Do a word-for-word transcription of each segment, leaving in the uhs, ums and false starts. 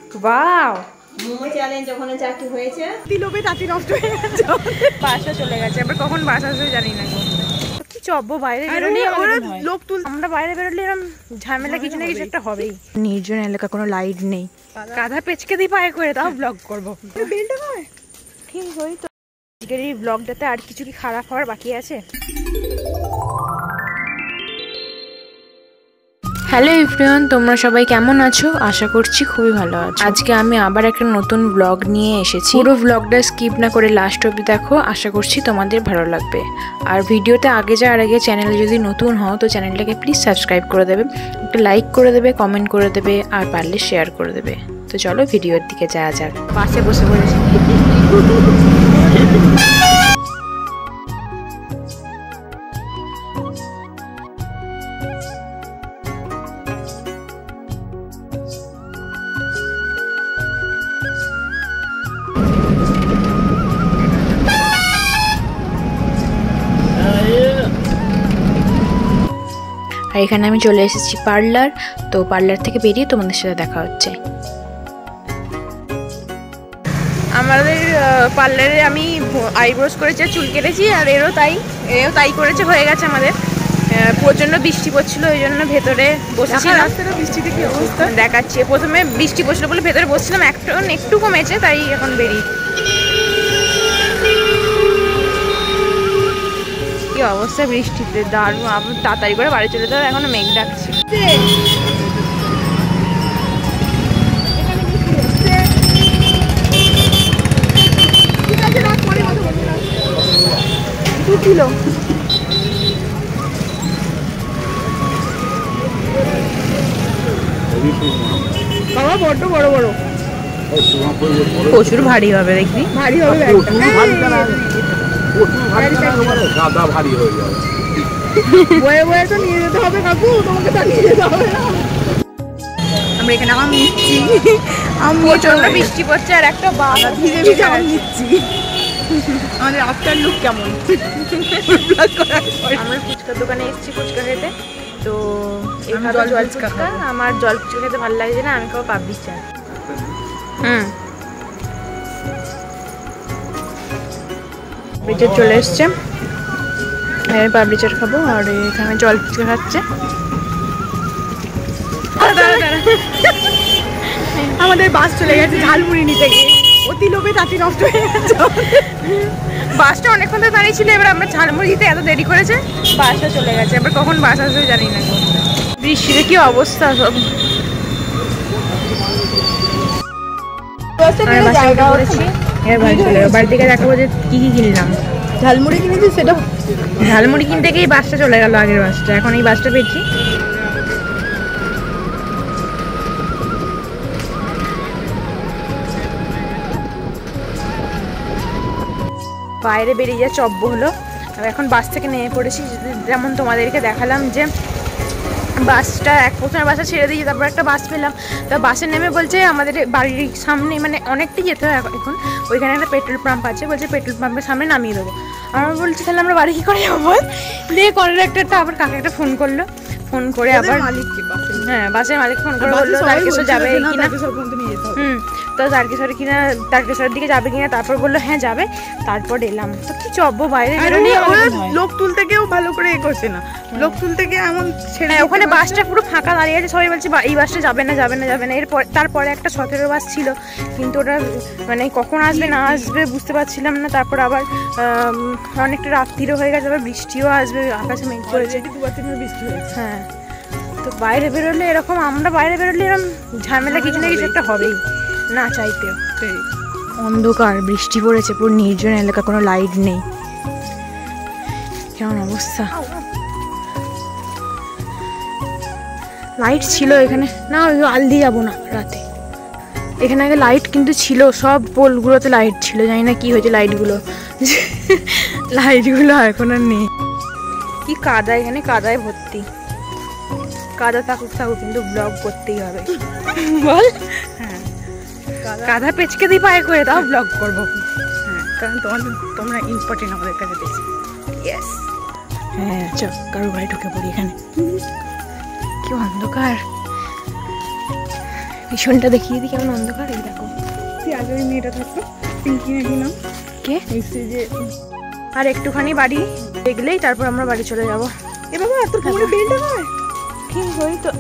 Wow, momo challenge ওখানে চাকরি হয়েছে, তিলোবে তাঁতি নষ্ট হয়ে গেছে, বাসা চলে গেছে, আবার কখন বাস আসবে জানি না। কি চব্ব বাইরে বেরোলেই লোক তুল, আমরা বাইরে বেরোলে এরকম ঝামেলা কিছু না কিছু একটা হবেই। নির্জন এলাকা, কোনো লাইট নেই, কাঁধা পেঁচকে দিই পায়ে করে, তাও ব্লগ করবো। ঠিক ওই তো, আজকের এই ব্লগটাতে আর কিছু কি খারাপ হওয়ার বাকি আছে? হ্যালো এভরিওয়ান, তোমরা সবাই কেমন আছো? আশা করছি খুবই ভালো আছো। আজকে আমি আবার একটা নতুন ব্লগ নিয়ে এসেছি। পুরো ব্লগটা স্কিপ না করে লাস্ট অবধি দেখো, আশা করছি তোমাদের ভালো লাগবে। আর ভিডিওতে আগে যাওয়ার আগে চ্যানেলে যদি নতুন হও তো চ্যানেলটাকে প্লিজ সাবস্ক্রাইব করে দেবে, একটা লাইক করে দেবে, কমেন্ট করে দেবে, আর পারলে শেয়ার করে দেবে। তো চলো ভিডিওর দিকে যাওয়া যাক। বাসে বসে পড়েছি। আর এখানে আমি চলে এসেছি পার্লার, তো পার্লার থেকে বেরিয়ে তোমাদের সাথে দেখা হচ্ছে। আমাদের পার্লারে আমি আইব্রোজ করেছি, চুল কেটেছি, আর এরও তাই এও তাই করেছে, হয়ে গেছে আমাদের। প্রচণ্ড বৃষ্টি পড়ছিল, ওই জন্য ভেতরে বসেছিলাম। বৃষ্টিতে কি অবস্থা দেখাচ্ছি। প্রথমে বৃষ্টি পড়ছিল বলে ভেতরে বসছিলাম, একটু একটু কমেছে, তাই এখন বেরিয়ে। কি অবস্থা বৃষ্টিতে, দারুণ। তাড়াতাড়ি করে বাড়ি চলে যাবে, এখনো মেঘ ডাকছে। বড্ড বড় বড়, প্রচুর ভারী হবে, দেখবি ভারী হবে। গাদা ভারী হয়ে যাবে, বয়ে বয়ে তো নিয়ে যেতে হবে কাকু, তোমাকে তো নিয়ে যেতে হবে না। আমরা এখানে আম নিচ্ছি, আম প্রচন্ড বৃষ্টি পড়ছে, আর একটা বাবা ভিজে ভিজে আম নিচ্ছি। আমাদের আফটার লুক কেমন? আমরা ফুচকার দোকানে এসেছি ফুচকা খেতে, তো এখানে জল ফুচকা, আমার জল ফুচকা খেতে ভালো লাগছে না, আমি খাবো পাপড়ি চাট। হুম, পাপড়ি চলে এসছে, আমি পাপড়ি চাট খাবো, আর এখানে জল ফুচকা খাচ্ছে। আমাদের বাস চলে গেছে ঝালমুড়ি নিতে গিয়ে, অতি লোভে তাঁতি নষ্ট হয়ে গেছে। বাসটা অনেকক্ষণ ধরে দাঁড়িয়ে ছিল, এবার আমরা ঝালমুড়ি দিতে এত দেরি করেছে, বাসটা চলে গেছে, এবার কখন বাস আসবে জানি না। বৃষ্টিতে কি অবস্থা সব। বাড়ি থেকে দেখাবো যে কি কি কিনলাম। ঝালমুড়ি কিনেছি, সেটা ঝালমুড়ি কিনতে গিয়ে বাসটা চলে গেল, আগের বাসটা, এখন এই বাসটা পেয়েছি। বাইরে বেরিয়ে যা চব্য হলো। এখন বাস থেকে নেমে পড়েছি, যেমন তোমাদেরকে দেখালাম যে বাসটা এক প্রথমে বাসটা ছেড়ে দিয়েছি, তারপর একটা বাস পেলাম। তা বাসে নেমে বলছে আমাদের বাড়ির সামনে, মানে অনেকটাই যেতে হয় এখন, ওইখানে একটা পেট্রোল পাম্প আছে, বলছে পেট্রোল পাম্পের সামনে নামিয়ে দেবো। আমরা বলছি তাহলে আমরা বাড়ি কী করে যাবো? দিয়ে কন্ডাক্টরটা আবার কাকে একটা ফোন করলো, ফোন করে আবার হ্যাঁ বাসের মালিক ফোন করে বললো তারকেশ্বর যাবে কিনা। হুম, তো তারকেশ্বরে কিনা, তারকেশ্বরের দিকে যাবে কিনা, তারপর বললো হ্যাঁ যাবে। তারপর এলাম, তো কি চব্ব বাইরে লোক তুলতে গিয়েও ভালো করে এ করছে না, লোক তুলতে গিয়ে এমন ছেড়ে, ওখানে বাসটা পুরো ফাঁকা দাঁড়িয়ে আছে, সবাই বলছে এই বাসটা যাবে না যাবে না যাবে না। এরপর তারপরে একটা সতেরো বাস ছিল, কিন্তু ওটা মানে কখন আসবে না আসবে বুঝতে পারছিলাম না। তারপর আবার অনেকটা রাত্রিও হয়ে গেছে, আবার বৃষ্টিও আসবে, আকাশে মেঘ করেছে, বৃষ্টি হয়েছে। হ্যাঁ, তো বাইরে বেরোলে এরকম, আমরা বাইরে বেরোলে এরকম ঝামেলা কিছু না কিছু একটা হবেই, না চাইতেও। অন্ধকার, বৃষ্টি পড়েছে, পুরো নির্জন এলাকা, কোনো লাইট নেই, কেমন অবস্থা। লাইট ছিল এখানে, না ওই আল দিয়ে যাবো না রাতে। এখানে আগে লাইট কিন্তু ছিল, সব পোলগুলোতে লাইট ছিল, জানি না কি হয়েছে লাইটগুলো, লাইটগুলো এখন আর নেই। কি কাদা, এখানে কাদায় ভর্তি, কাদা থাকুক থাকুক কিন্তু ব্লগ করতেই হবে, বল। হ্যাঁ, কাদা পেঁচকে দিই পায়ে করে, তাও ব্লগ করবো। হ্যাঁ, কারণ তোমাদের তোমরা ইম্পর্টেন্ট আমাদের কাছে বেশি। ইয়েস, হ্যাঁ চ কারো বাড়ি ঢুকে পড়ি। এখানে কি অন্ধকার, ভীষণটা দেখিয়ে দিই কেমন অন্ধকার। এই দেখো তুই আগে ওই মেয়েটা থাকতো পিঙ্কি নাকি নাম, কে এসে যে আর একটুখানি বাড়ি দেখলেই তারপর আমরা বাড়ি চলে যাবো। এ বাবা তোর কোমরে বেল্ট হয় কি হই তো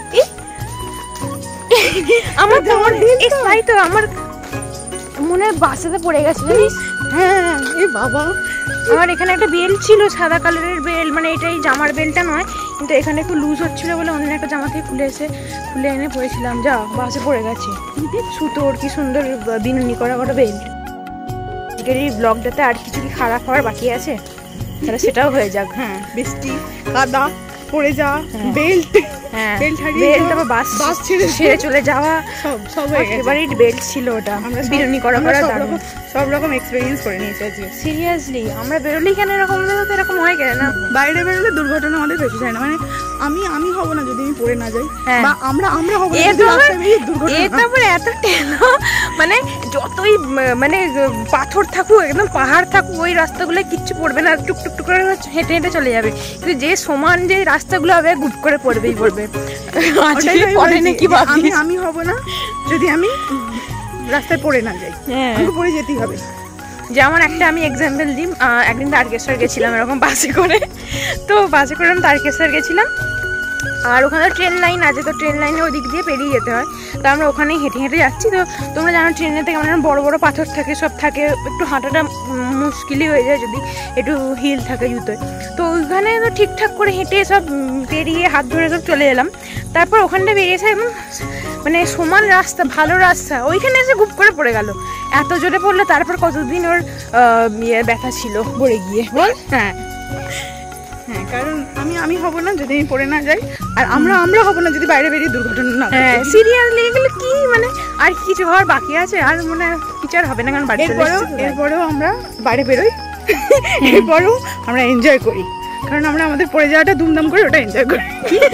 আমার তোমার তাই তো আমার মনে হয় বাসাতে পড়ে গেছে জানিস। হ্যাঁ এ বাবা আমার এখানে একটা বেল্ট ছিল সাদা কালারের বেল্ট, মানে এটাই জামার বেল্টটা নয়, কিন্তু এখানে একটু লুজ হচ্ছিল বলে অন্য একটা জামা থেকে খুলে এসে খুলে এনে পরেছিলাম, যা বাসে পড়ে গেছে। সুতোর কি সুন্দর বিনুনি করা করা বেল্ট। আজকের এই ব্লগটাতে আর কিছু কি খারাপ হওয়ার বাকি আছে তাহলে সেটাও হয়ে যাক। হ্যাঁ বৃষ্টি কাদা পড়ে যাওয়া, বেল্ট হ্যাঁ বেল্ট হারিয়ে বেল্ট, যাওয়া, তারপর বাস বাস ছেড়ে ছেড়ে চলে যাওয়া, সব সব হয়ে গেছে। এবারে বেল্ট ছিল ওটা, আমরা সব- বিনুনি করা আমরা করা সব দারুণ। রকম সব রকম এক্সপেরিয়েন্স করে নিয়েছি আজকে। সিরিয়াসলি আমরা বেরোলেই কেন এরকম হলে তো এরকম হয় কেন না? বাইরে বেরোলে দুর্ঘটনা আমাদের বেশি যায় না, মানে আমি আমি হব না যদি আমি পড়ে না যাই, হ্যাঁ। বা আমরা আমরা হব না এ যদি তো রাস্তায় বেরিয়ে দুর্ঘটনা এ তারপরে এত টেনো, মানে যতই উম, মানে পাথর থাকুক একদম পাহাড় থাকুক ওই রাস্তাগুলো কিচ্ছু পড়বে না, টুকটুক টুক করে হেঁটে হেঁটে চলে যাবে, কিন্তু যে সমান যে রাস্তাগুলো হবে গুপ করে পড়বেই পড়বে। ওটাই আমি পড়ে বলছি, নাকি যে আমি ভাবিস? আমি হব না যদি আমি রাস্তায় পড়ে না যাই, হ্যাঁ আমাকে পড়ে যেতেই হবে। যেমন একটা আমি এক্সাম্পল দিই, আহ, একদিন তারকেশ্বর গেছিলাম এরকম বাসে করে, তো বাসে করে আমি তারকেশ্বর গেছিলাম, আর ওখানে ট্রেন লাইন আছে, তো ট্রেন লাইনে ওই দিক দিয়ে পেরিয়ে যেতে হয়, তো আমরা ওখানেই হেঁটে হেঁটে যাচ্ছি। তো তোমরা জানো ট্রেনে থেকে মানে বড় বড় পাথর থাকে, সব থাকে, একটু হাঁটাটা উম, মুশকিলই হয়ে যায় যদি একটু হিল থাকে জুতোয়। তো ওইখানে তো ঠিকঠাক করে হেঁটে সব উম, পেরিয়ে হাত ধরে সব চলে এলাম। তারপর ওখানটা বেরিয়েছে একদম মানে সমান রাস্তা, ভালো রাস্তা, ওইখানে এসে গুপ করে পড়ে গেল, এত জোরে পড়লো। তারপর কতদিন ওর আহ, ইয়ে ব্যথা ছিল পড়ে গিয়ে, বল। হ্যাঁ হ্যাঁ কারণ আমি আমি হব না যদি আমি পড়ে না যাই, আর আমরা আমরা হব না যদি বাইরে বেরিয়ে দুর্ঘটনা না হ্যাঁ ঘটে। সিরিয়াসলি এগুলো কি মানে আর কিছু হওয়ার বাকি আছে? আর মনে হয় কিছু আর হবে না, কারণ বাড়ি চলে এরপরেও এসেছি তো তাই। এরপরেও আমরা বাইরে বেরোই, এরপরেও আমরা এনজয় করি, কারণ আমরা আমাদের পড়ে যাওয়াটা দুমদাম করে ওটা এনজয় করি।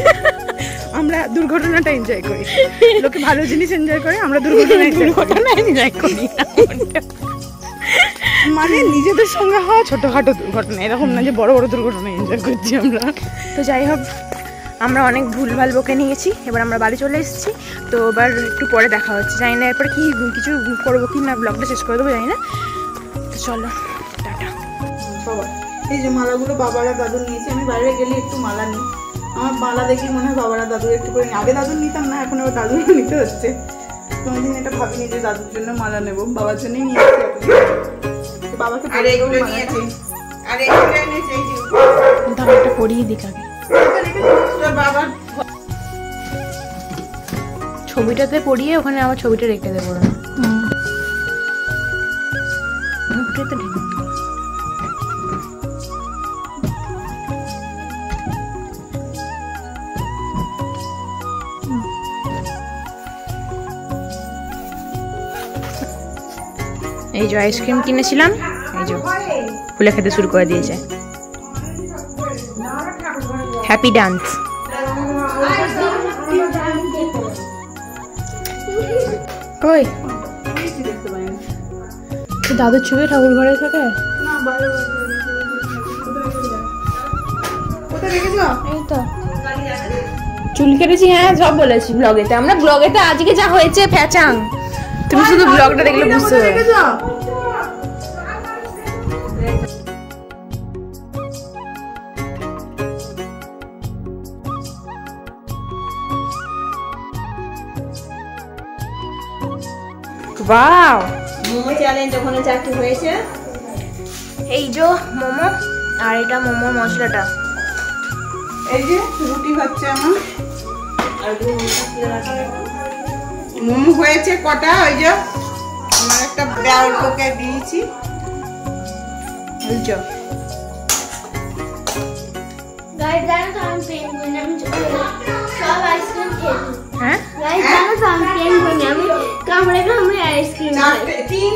আমরা দুর্ঘটনাটা এনজয় করি, লোকে ভালো জিনিস এনজয় করে, আমরা দুর্ঘটনা দুর্ঘটনা এনজয় করি না। মানে নিজেদের সঙ্গে হওয়া ছোটখাটো দুর্ঘটনা, এরকম না যে বড় বড় দুর্ঘটনা এনজয় করছি আমরা। তো যাই হোক আমরা অনেক ভুলভাল বকে নিয়েছি, এবার আমরা বাড়ি চলে এসেছি। তো এবার একটু পরে দেখা হচ্ছে, জানি না এরপরে কি কিছু করবো কি না, ব্লগটা শেষ করে দেবো জানি না। তো চলো টাটা। বাবা এই যে মালাগুলো বাবারা দাদু নিয়েছে, আমি বাইরে গেলে একটু মালা নিই, আমার মালা দেখি মনে হয় বাবারা দাদু একটু করে নিই। আগে দাদু নিতাম না, এখন আবার দাদুরও নিতে হচ্ছে। কোনোদিন এটা ভাবিনি যে দাদুর জন্য মালা নেবো, বাবার জন্যই নিয়েছি এতদিন। তো বাবাকে আর এগুলো মালা- নিয়েছি, আর এগুলো এনেছি এই যে দামটা পরিয়ে দিক আগে। তোর বাবার ছবিটাতে পরিয়ে ওখানে আমার ছবিটা রেখে দেবো না, মুখটা তো ঢেকে দিই। এই যে আইসক্রিম কিনেছিলাম, এই যে খুলে খেতে শুরু করে দিয়েছে। Happy dance. কই তো দাদুর ছবি ঠাকুর ঘরে থাকে? না, বাইরে বাইরে বাইরে বাইরে। কোথায় রেখেছো? এই তো চুল কেটেছি, হ্যাঁ সব বলেছি ব্লগেতে। আমরা ব্লগেতে আজকে যা হয়েছে ফ্যাচাং, তুমি শুধু ব্লগটা দেখলে বুঝতে কোথায় পারবে। রেখেছো? ওয়াও, মোমো চ্যালেঞ্জ ওখানে চারটি হয়েছে। এই যে মোমো, আর এটা মোমো মশলাটা। এই যে রুটি হচ্ছে আমার, আর দুটো মোমো তুলে রাখা হবে। মোমো হয়েছে কটা, ওই যে আমার একটা ব্যাউল লোকে দিয়েছি। এই যে গাইস জানো তো আমি পেঙ্গুইন, আমি সব আইসক্রিম খেয়ে হ্যাঁ গাইস জানো তো আমি পেঙ্গুইন, আমি কামড়ে কামড়ে আইসক্রিম খাই। চারটে তিন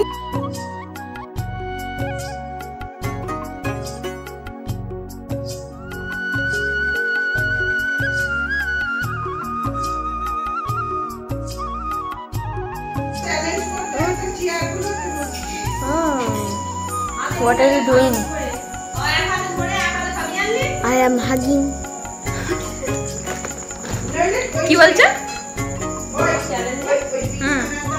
what are you doing? I am hugging. কি বলছো? চ্যালেঞ্জ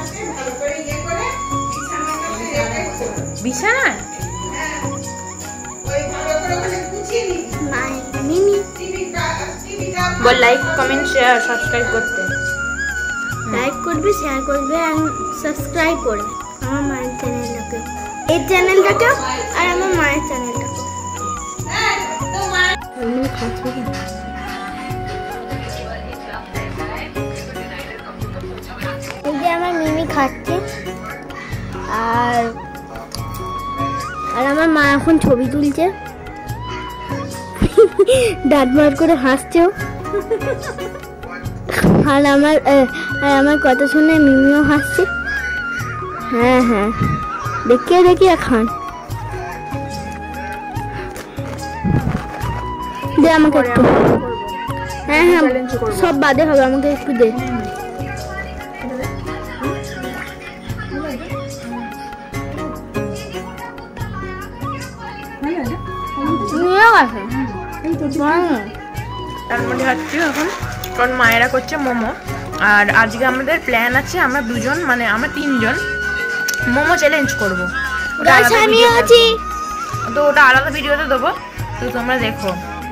আসতে ভালো করে ইয়ে করে বিছানাটাতে রেখেছো। বিছানায় হ্যাঁ, ওই ভালো করে ওখানে গুছিয়ে নিবি। মাই মিমি টিভিটা টিভিটা বল লাইক কমেন্ট শেয়ার সাবস্ক্রাইব করতে। লাইক করবে, শেয়ার করবে আর সাবস্ক্রাইব করবে আমার মায়ের চ্যানেলটাকে, এই চ্যানেলটাকে আর আমার মায়ের চ্যানেলটাকে। হ্যাঁ, তোমার আমি খাচ্ছি না। এই যে আমার মিমি খাচ্ছে আর আর আমার মা এখন ছবি তুলছে, দাঁত বার করে হাসছেও। আর আমার আহ, আর আমার কথা শুনে মিমিও হাসছে। হ্যাঁ হ্যাঁ, দেখিয়ে দেখিয়ে খান। দে আমাকে একটু। হ্যাঁ হ্যাঁ, সব বাদে হবে, আমাকে একটু দে। নিয়ে গেছে। তার মধ্যে হচ্ছে এখন কারণ মায়েরা করছে মোমো। আর আজকে আমাদের প্ল্যান আছে, আমরা দুজন মানে আমরা তিনজন মোমো চ্যালেঞ্জ করবো। ওটা গাছ আলাদা আমিও ভিডিওতে আছি। দেবো। তো ওটা আলাদা ভিডিওতে দেবো, তো তোমরা দেখো।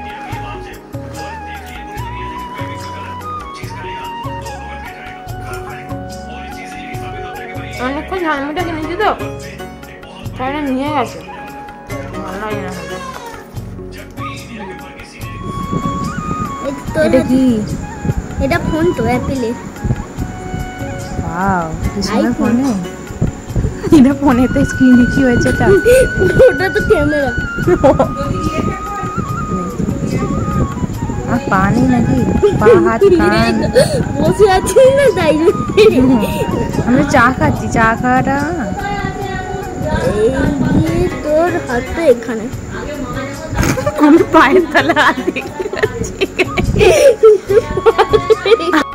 অনেকক্ষণ ঝালমুটা কিনেছি তো তাই নিয়ে গেছে, ভালো লাগে না। তোর এটা কি? এটা ফোন তো অ্যাপেলের। ওয়াও, কি সুন্দর iPhone। ফোনে। এটা ফোনেতে স্ক্রিনে কি হয়েছে এটা? ওটা তো ক্যামেরা। আর পা নেই নাকি? পা হাত কান। বসে আছি না তাই আমরা চা খাচ্ছি, চা খাওয়াটা এই যে তোর হাত তো এখানে। আমি পায়ের তলা হাত দেখতে পাচ্ছি।